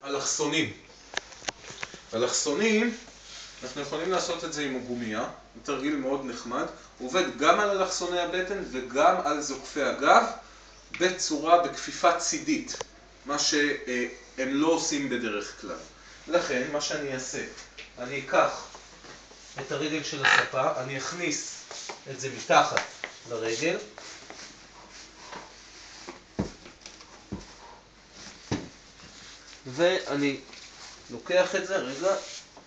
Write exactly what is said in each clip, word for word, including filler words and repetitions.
אלכסונים. אלכסונים, אנחנו יכולים לעשות את זה עם הגומיה, תרגיל מאוד נחמד, הוא עובד גם על אלכסוני הבטן וגם על זוקפי הגב, בצורה, בכפיפה צידית, מה שהם לא עושים בדרך כלל. לכן, מה שאני אעשה, אני אקח את הרגל של הספה, אני אכניס את זה מתחת לרגל, ואני לוקח את זה, רגע,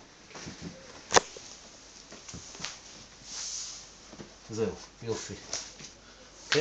זהו, יופי, כן?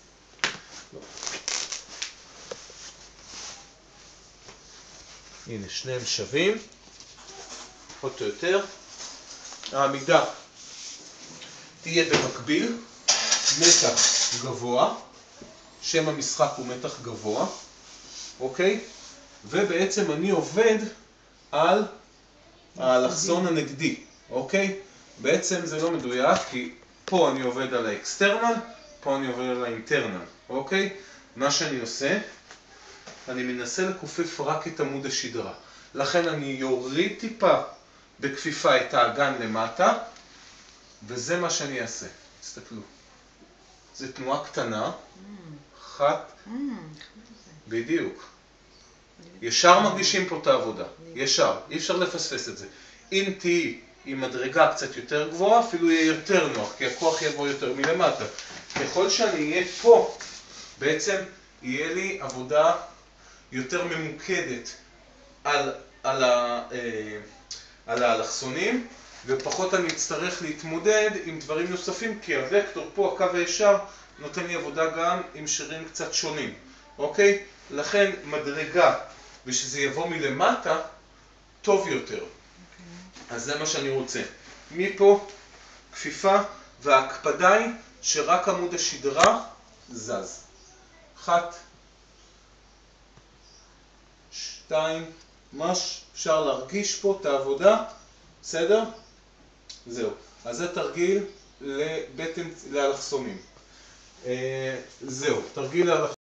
הנה, שניהם שווים, פחות או יותר. העמידה תהיה במקביל, מתח גבוה, שם המשחק הוא מתח גבוה, אוקיי? ובעצם אני עובד על האלכסון הנגדי, אוקיי? בעצם זה לא מדויק, כי פה אני עובד על האקסטרנל, פה אני עובד על האינטרנל, אוקיי? מה שאני עושה, אני מנסה לכופף רק את עמוד השדרה. לכן אני יוריד טיפה בכפיפה את האגן למטה, וזה מה שאני אעשה. תסתכלו. זה תנועה קטנה, אחת, בדיוק. ישר מרגישים פה את העבודה, ישר, אי אפשר לפספס את זה. אם תהי עם מדרגה קצת יותר גבוהה, אפילו יהיה יותר נוח, כי הכוח יבוא יותר מלמטה. ככל שאני אהיה פה, בעצם יהיה לי עבודה יותר ממוקדת על, על, ה, אה, על האלכסונים, ופחות אני אצטרך להתמודד עם דברים נוספים, כי הוקטור פה, הקו הישר, נותן לי עבודה גם עם שירים קצת שונים, אוקיי? לכן מדרגה, ושזה יבוא מלמטה, טוב יותר. Okay. אז זה מה שאני רוצה. מפה, כפיפה, וההקפדה היא שרק עמוד השדרה זז. אחת, שתיים, ממש אפשר להרגיש פה את העבודה, בסדר? זהו. אז זה תרגיל לבטן, לאלכסונים. אה, זהו, תרגיל לאלכסונים.